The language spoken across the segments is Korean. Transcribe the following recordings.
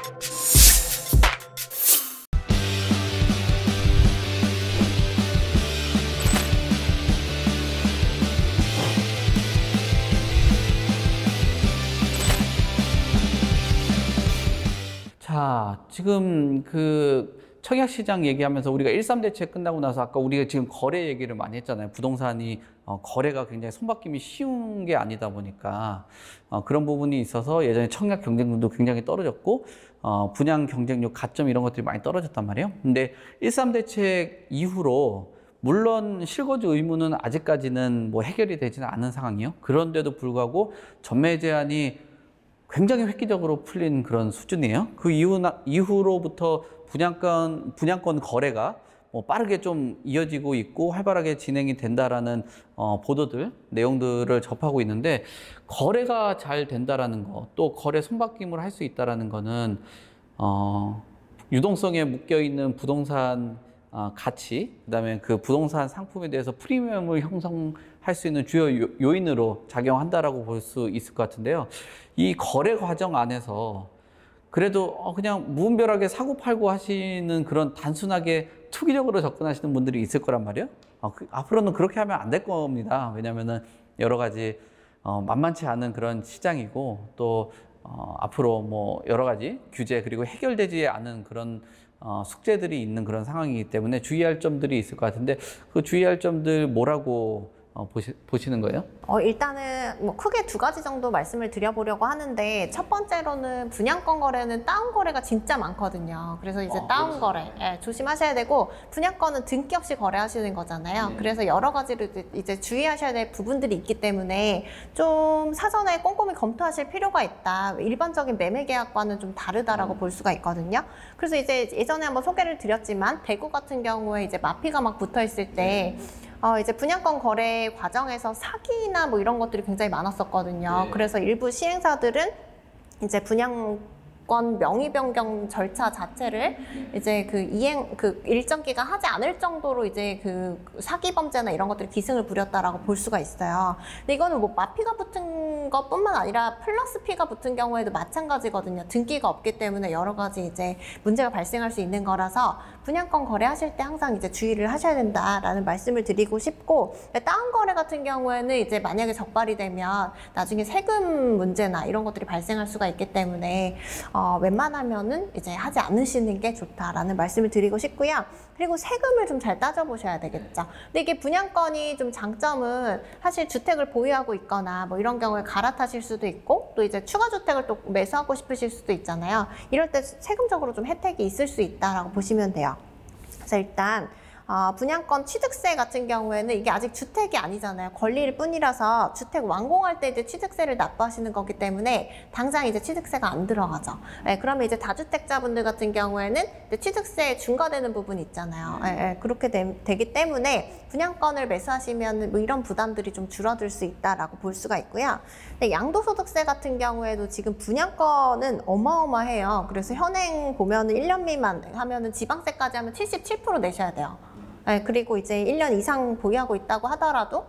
자, 지금 그 청약시장 얘기하면서 우리가 1.3대책 끝나고 나서 아까 우리가 지금 거래 얘기를 많이 했잖아요. 부동산이 거래가 굉장히 손바뀜이 쉬운 게 아니다 보니까 그런 부분이 있어서 예전에 청약 경쟁률도 굉장히 떨어졌고 분양 경쟁력 가점 이런 것들이 많이 떨어졌단 말이에요. 근데 1.3대책 이후로 물론 실거주 의무는 아직까지는 뭐 해결이 되지는 않은 상황이에요. 그런데도 불구하고 전매 제한이 굉장히 획기적으로 풀린 그런 수준이에요. 그 이후로부터 분양권 거래가 빠르게 좀 이어지고 있고 활발하게 진행이 된다라는 보도들, 내용들을 접하고 있는데 거래가 잘 된다라는 거, 또 거래 손바뀜을 할 수 있다라는 거는 유동성에 묶여 있는 부동산 가치, 그다음에 그 부동산 상품에 대해서 프리미엄을 형성할 수 있는 주요 요인으로 작용한다라고 볼 수 있을 것 같은데요. 이 거래 과정 안에서 그래도 그냥 무분별하게 사고팔고 하시는 그런 단순하게 투기적으로 접근하시는 분들이 있을 거란 말이에요. 앞으로는 그렇게 하면 안 될 겁니다. 왜냐하면은 여러 가지 만만치 않은 그런 시장이고 또 앞으로 뭐 여러 가지 규제 그리고 해결되지 않은 그런 숙제들이 있는 그런 상황이기 때문에 주의할 점들이 있을 것 같은데 그 주의할 점들 뭐라고 보시는 거예요? 일단은 뭐 크게 두 가지 정도 말씀을 드려보려고 하는데 첫 번째로는 분양권 거래는 다운 거래가 진짜 많거든요. 그래서 이제 다운 거래 조심하셔야 되고 분양권은 등기 없이 거래하시는 거잖아요. 그래서 여러 가지로 이제 주의하셔야 될 부분들이 있기 때문에 좀 사전에 꼼꼼히 검토하실 필요가 있다. 일반적인 매매 계약과는 좀 다르다라고 볼 수가 있거든요. 그래서 이제 예전에 한번 소개를 드렸지만 대구 같은 경우에 이제 마피가 막 붙어 있을 때 이제 분양권 거래 과정에서 사기나 뭐 이런 것들이 굉장히 많았었거든요. 그래서 일부 시행사들은 이제 분양권 명의 변경 절차 자체를 이제 그 일정 기간 하지 않을 정도로 이제 그 사기 범죄나 이런 것들이 기승을 부렸다라고 볼 수가 있어요. 근데 이거는 뭐 마피가 붙은 것뿐만 아니라 플러스 피가 붙은 경우에도 마찬가지거든요. 등기가 없기 때문에 여러 가지 이제 문제가 발생할 수 있는 거라서 분양권 거래하실 때 항상 이제 주의를 하셔야 된다라는 말씀을 드리고 싶고, 다운 거래 같은 경우에는 이제 만약에 적발이 되면 나중에 세금 문제나 이런 것들이 발생할 수가 있기 때문에 웬만하면은 이제 하지 않으시는 게 좋다라는 말씀을 드리고 싶고요. 그리고 세금을 좀 잘 따져보셔야 되겠죠. 근데 이게 분양권이 좀 장점은 사실 주택을 보유하고 있거나 뭐 이런 경우에 갈아타실 수도 있고 또 이제 추가 주택을 또 매수하고 싶으실 수도 있잖아요. 이럴 때 세금적으로 좀 혜택이 있을 수 있다라고 보시면 돼요. 그래서 일단 분양권 취득세 같은 경우에는 이게 아직 주택이 아니잖아요. 권리일 뿐이라서 주택 완공할 때 이제 취득세를 납부하시는 거기 때문에 당장 이제 취득세가 안 들어가죠. 그러면 이제 다주택자분들 같은 경우에는 이제 취득세 중과되는 부분이 있잖아요. 그렇게 되기 때문에 분양권을 매수하시면 뭐 이런 부담들이 좀 줄어들 수 있다라고 볼 수가 있고요. 근데 양도소득세 같은 경우에도 지금 분양권은 어마어마해요. 그래서 현행 보면은 1년 미만 하면은 지방세까지 하면 77% 내셔야 돼요. 그리고 이제 1년 이상 보유하고 있다고 하더라도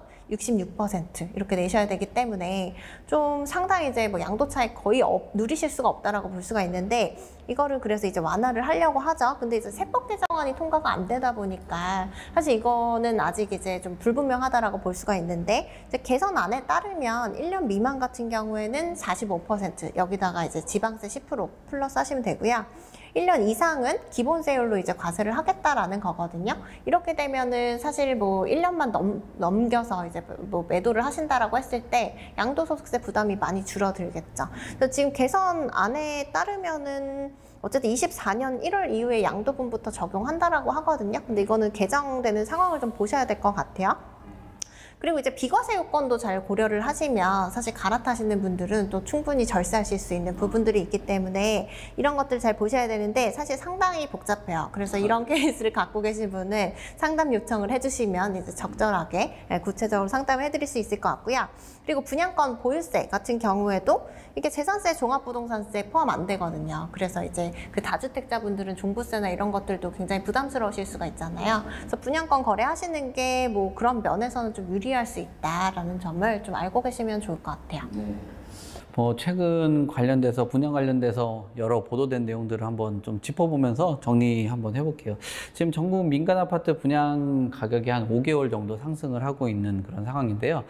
66% 이렇게 내셔야 되기 때문에 좀 상당히 이제 뭐 양도 차익 거의 누리실 수가 없다라고 볼 수가 있는데 이거를 그래서 이제 완화를 하려고 하죠. 근데 이제 세법 개정안이 통과가 안 되다 보니까 사실 이거는 아직 이제 좀 불분명하다라고 볼 수가 있는데 이제 개선안에 따르면 1년 미만 같은 경우에는 45% 여기다가 이제 지방세 10% 플러스 하시면 되고요. 1년 이상은 기본세율로 이제 과세를 하겠다라는 거거든요. 이렇게 되면은 사실 뭐 1년만 넘겨서 이제 뭐 매도를 하신다라고 했을 때 양도소득세 부담이 많이 줄어들겠죠. 그래서 지금 개선안에 따르면은 어쨌든 24년 1월 이후에 양도분부터 적용한다라고 하거든요. 근데 이거는 개정되는 상황을 좀 보셔야 될 것 같아요. 그리고 이제 비과세 요건도 잘 고려를 하시면 사실 갈아타시는 분들은 또 충분히 절세하실 수 있는 부분들이 있기 때문에 이런 것들 잘 보셔야 되는데 사실 상당히 복잡해요. 그래서 이런 케이스를 갖고 계신 분은 상담 요청을 해주시면 이제 적절하게 구체적으로 상담을 해드릴 수 있을 것 같고요. 그리고 분양권 보유세 같은 경우에도 이게 재산세, 종합부동산세 포함 안 되거든요. 그래서 이제 그 다주택자분들은 종부세나 이런 것들도 굉장히 부담스러우실 수가 있잖아요. 그래서 분양권 거래하시는 게 뭐 그런 면에서는 좀 유리할 수 있다라는 점을 좀 알고 계시면 좋을 것 같아요. 뭐 최근 관련돼서 분양 관련돼서 여러 보도된 내용들을 한번 좀 짚어보면서 정리 한번 해볼게요. 지금 전국 민간 아파트 분양 가격이 한 5개월 정도 상승을 하고 있는 그런 상황인데요.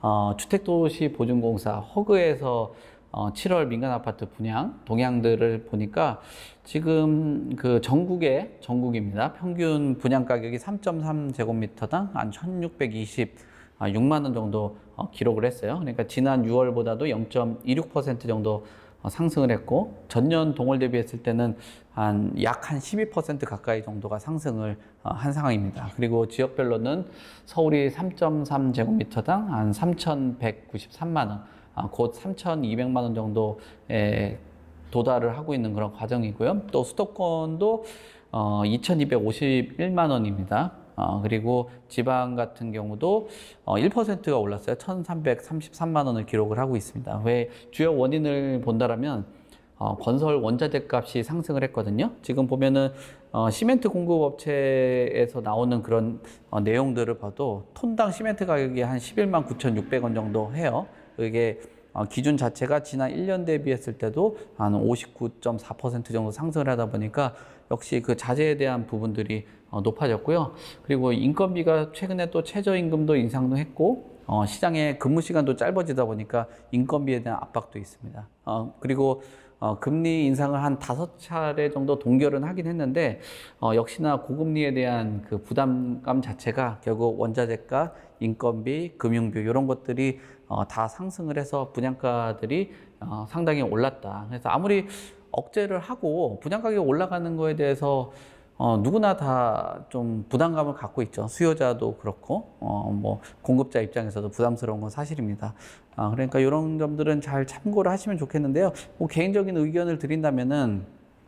주택도시보증공사 허그에서 7월 민간 아파트 분양 동향들을 보니까 지금 그 전국입니다. 평균 분양 가격이 3.3제곱미터당 한 1,626만 원 정도 기록을 했어요. 그러니까 지난 6월보다도 0.26% 정도 상승을 했고, 전년 동월 대비했을 때는 약 한 12% 가까이 정도가 상승을 한 상황입니다. 그리고 지역별로는 서울이 3.3제곱미터당 한 3,193만 원, 곧 3,200만 원 정도에 도달을 하고 있는 그런 과정이고요. 또 수도권도 2,251만 원입니다. 그리고 지방 같은 경우도 1%가 올랐어요. 1,333만 원을 기록을 하고 있습니다. 왜 주요 원인을 본다라면 건설 원자재 값이 상승을 했거든요. 지금 보면은 시멘트 공급업체에서 나오는 그런 내용들을 봐도 톤당 시멘트 가격이 한 11만 9,600원 정도 해요. 이게 기준 자체가 지난 1년 대비했을 때도 한 59.4% 정도 상승을 하다 보니까 역시 그 자재에 대한 부분들이 높아졌고요. 그리고 인건비가 최근에 또 최저임금도 인상도 했고, 시장의 근무 시간도 짧아지다 보니까 인건비에 대한 압박도 있습니다. 그리고 금리 인상을 한 5차례 정도 동결은 하긴 했는데, 역시나 고금리에 대한 그 부담감 자체가 결국 원자재가, 인건비, 금융비 이런 것들이 다 상승을 해서 분양가들이 상당히 올랐다. 그래서 아무리 억제를 하고 분양가격이 올라가는 거에 대해서 누구나 다 좀 부담감을 갖고 있죠. 수요자도 그렇고 뭐 공급자 입장에서도 부담스러운 건 사실입니다. 그러니까 이런 점들은 잘 참고를 하시면 좋겠는데요. 뭐 개인적인 의견을 드린다면은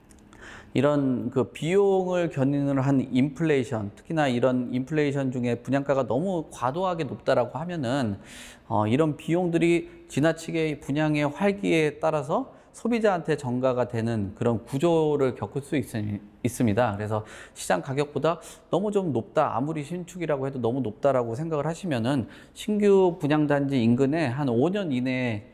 이런 그 비용을 견인을 한 인플레이션, 특히나 이런 인플레이션 중에 분양가가 너무 과도하게 높다라고 하면은 이런 비용들이 지나치게 분양의 활기에 따라서 소비자한테 전가가 되는 그런 구조를 겪을 수 있습니다. 그래서 시장 가격보다 너무 좀 높다, 아무리 신축이라고 해도 너무 높다라고 생각을 하시면은 신규 분양단지 인근에 한 5년 이내에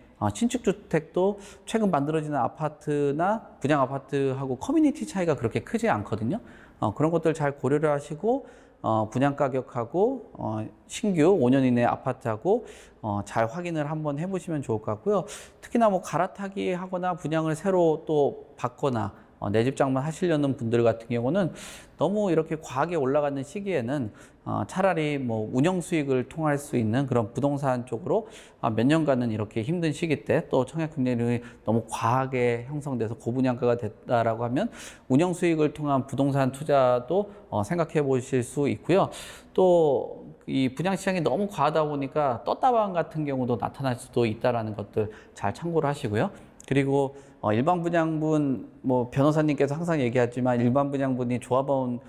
신축주택도 최근 만들어지는 아파트나 분양 아파트하고 커뮤니티 차이가 그렇게 크지 않거든요. 그런 것들 잘 고려를 하시고 분양 가격하고 신규 5년 이내 아파트하고 잘 확인을 한번 해보시면 좋을 것 같고요. 특히나 뭐 갈아타기 하거나 분양을 새로 또 받거나 내 집 장만 하시려는 분들 같은 경우는 너무 이렇게 과하게 올라가는 시기에는 차라리 뭐 운영 수익을 통할 수 있는 그런 부동산 쪽으로 몇 년간은 이렇게 힘든 시기 때 또 청약 경쟁력이 너무 과하게 형성돼서 고분양가가 됐다라고 하면 운영 수익을 통한 부동산 투자도 생각해 보실 수 있고요. 또 이 분양 시장이 너무 과하다 보니까 떴다방 같은 경우도 나타날 수도 있다라는 것들 잘 참고를 하시고요. 그리고 일반 분양분, 뭐 변호사님께서 항상 얘기하지만 일반 분양분이 조합원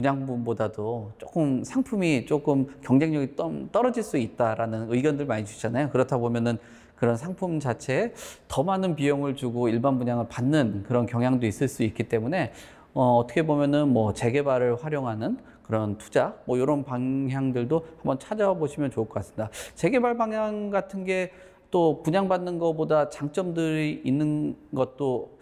분양분보다도 조금 상품이 조금 경쟁력이 떨어질 수 있다라는 의견들 많이 주시잖아요. 그렇다 보면은 그런 상품 자체에 더 많은 비용을 주고 일반 분양을 받는 그런 경향도 있을 수 있기 때문에 어떻게 보면은 뭐 재개발을 활용하는 그런 투자, 뭐 이런 방향들도 한번 찾아보시면 좋을 것 같습니다. 재개발 방향 같은 게 또 분양받는 것보다 장점들이 있는 것도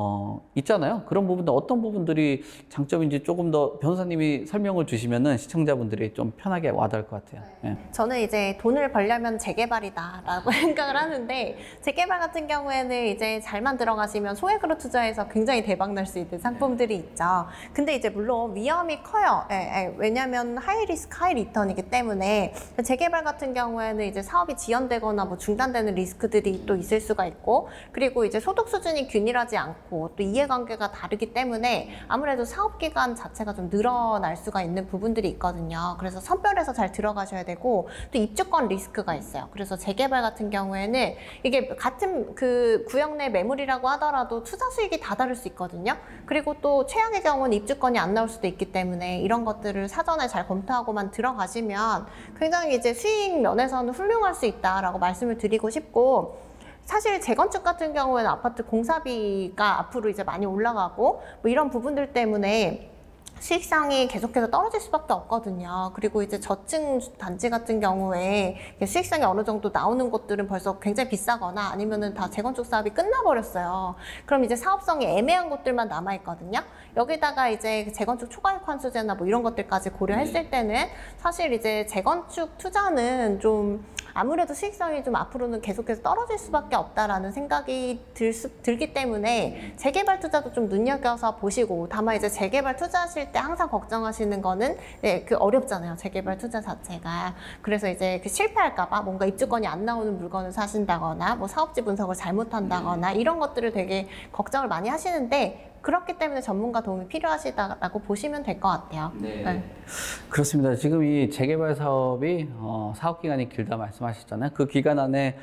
있잖아요. 그런 부분들 어떤 부분들이 장점인지 조금 더 변호사님이 설명을 주시면은 시청자분들이 좀 편하게 와닿을 것 같아요. 네. 저는 이제 돈을 벌려면 재개발이다라고 생각을 하는데, 재개발 같은 경우에는 이제 잘만 들어가시면 소액으로 투자해서 굉장히 대박 날 수 있는 상품들이 있죠. 근데 이제 물론 위험이 커요. 왜냐하면 하이 리스크 하이 리턴이기 때문에 재개발 같은 경우에는 이제 사업이 지연되거나 뭐 중단되는 리스크들이 또 있을 수가 있고, 그리고 이제 소득 수준이 균일하지 않고 또 이해관계가 다르기 때문에 아무래도 사업기간 자체가 좀 늘어날 수가 있는 부분들이 있거든요. 그래서 선별해서 잘 들어가셔야 되고, 또 입주권 리스크가 있어요. 그래서 재개발 같은 경우에는 이게 같은 그 구역 내 매물이라고 하더라도 투자 수익이 다 다를 수 있거든요. 그리고 또 최악의 경우는 입주권이 안 나올 수도 있기 때문에 이런 것들을 사전에 잘 검토하고만 들어가시면 굉장히 이제 수익 면에서는 훌륭할 수 있다라고 말씀을 드리고 싶고, 사실 재건축 같은 경우에는 아파트 공사비가 앞으로 이제 많이 올라가고 뭐 이런 부분들 때문에 수익성이 계속해서 떨어질 수밖에 없거든요. 그리고 이제 저층 단지 같은 경우에 수익성이 어느 정도 나오는 곳들은 벌써 굉장히 비싸거나 아니면은 다 재건축 사업이 끝나버렸어요. 그럼 이제 사업성이 애매한 곳들만 남아있거든요. 여기다가 이제 재건축 초과이익 환수제나 뭐 이런 것들까지 고려했을 때는 사실 이제 재건축 투자는 좀 아무래도 수익성이 좀 앞으로는 계속해서 떨어질 수밖에 없다라는 생각이 들기 때문에 재개발 투자도 좀 눈여겨서 보시고, 다만 이제 재개발 투자하실 때 항상 걱정하시는 거는 어렵잖아요. 재개발 투자 자체가. 그래서 이제 실패할까봐 뭔가 입주권이 안 나오는 물건을 사신다거나 뭐 사업지 분석을 잘못한다거나 이런 것들을 되게 걱정을 많이 하시는데, 그렇기 때문에 전문가 도움이 필요하시다라고 보시면 될 것 같아요. 네. 그렇습니다. 지금 이 재개발 사업이 사업 기간이 길다 말씀하셨잖아요. 그 기간 안에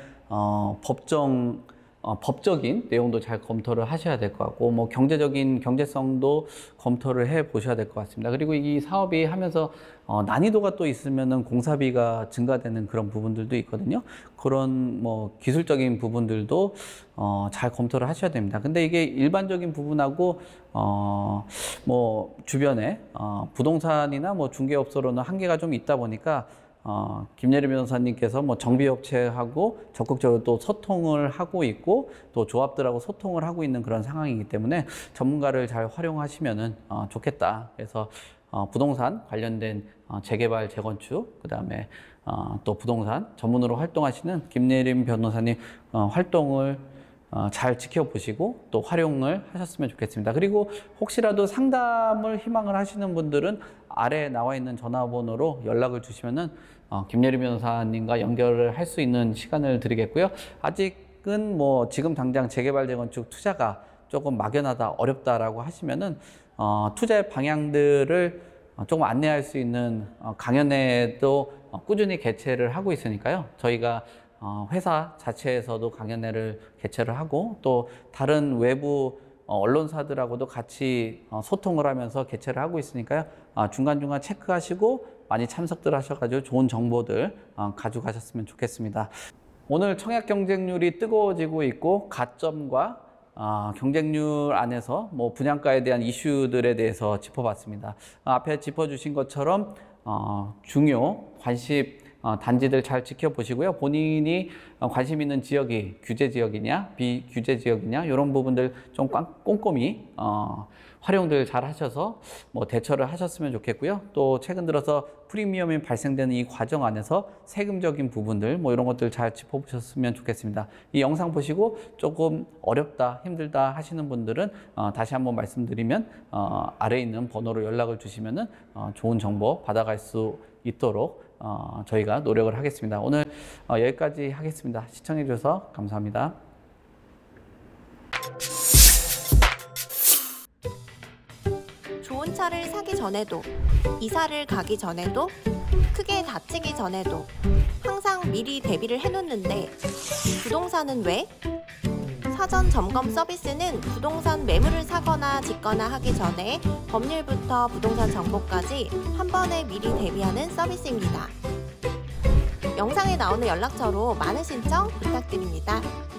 법적인 내용도 잘 검토를 하셔야 될 것 같고, 뭐 경제적인 경제성도 검토를 해 보셔야 될 것 같습니다. 그리고 이 사업이 하면서 난이도가 또 있으면은 공사비가 증가되는 그런 부분들도 있거든요. 그런 뭐 기술적인 부분들도 잘 검토를 하셔야 됩니다. 근데 이게 일반적인 부분하고 뭐 주변에 부동산이나 뭐 중개업소로는 한계가 좀 있다 보니까 김예리 변호사님께서 뭐 정비업체하고 적극적으로 또 소통을 하고 있고, 또 조합들하고 소통을 하고 있는 그런 상황이기 때문에 전문가를 잘 활용하시면은 좋겠다. 그래서 부동산 관련된 재개발, 재건축, 그 다음에 또 부동산 전문으로 활동하시는 김예림 변호사님 활동을 잘 지켜보시고 또 활용을 하셨으면 좋겠습니다. 그리고 혹시라도 상담을 희망을 하시는 분들은 아래에 나와 있는 전화번호로 연락을 주시면은 김예림 변호사님과 연결을 할 수 있는 시간을 드리겠고요. 아직은 뭐 지금 당장 재개발, 재건축 투자가 조금 막연하다, 어렵다라고 하시면은 투자의 방향들을 조금 안내할 수 있는 강연회도 꾸준히 개최를 하고 있으니까요. 저희가 회사 자체에서도 강연회를 개최를 하고, 또 다른 외부 언론사들하고도 같이 소통을 하면서 개최를 하고 있으니까요. 중간중간 체크하시고 많이 참석들 하셔가지고 좋은 정보들 가져가셨으면 좋겠습니다. 오늘 청약 경쟁률이 뜨거워지고 있고, 가점과 경쟁률 안에서 뭐 분양가에 대한 이슈들에 대해서 짚어봤습니다. 앞에 짚어주신 것처럼 중요 관심 단지들 잘 지켜보시고요. 본인이 관심 있는 지역이 규제 지역이냐 비규제 지역이냐 이런 부분들 좀 꼼꼼히 활용들 잘 하셔서 뭐 대처를 하셨으면 좋겠고요. 또 최근 들어서 프리미엄이 발생되는 이 과정 안에서 세금적인 부분들 뭐 이런 것들 잘 짚어보셨으면 좋겠습니다. 이 영상 보시고 조금 어렵다, 힘들다 하시는 분들은 다시 한번 말씀드리면 아래에 있는 번호로 연락을 주시면은 좋은 정보 받아갈 수 있도록 저희가 노력을 하겠습니다. 오늘 여기까지 하겠습니다. 시청해 주셔서 감사합니다. 좋은 차를 사기 전에도, 이사를 가기 전에도, 크게 다치기 전에도 항상 미리 대비를 해놓는데 부동산은 왜? 사전 점검 서비스는 부동산 매물을 사거나 짓거나 하기 전에 법률부터 부동산 정보까지 한 번에 미리 대비하는 서비스입니다. 영상에 나오는 연락처로 많은 신청 부탁드립니다.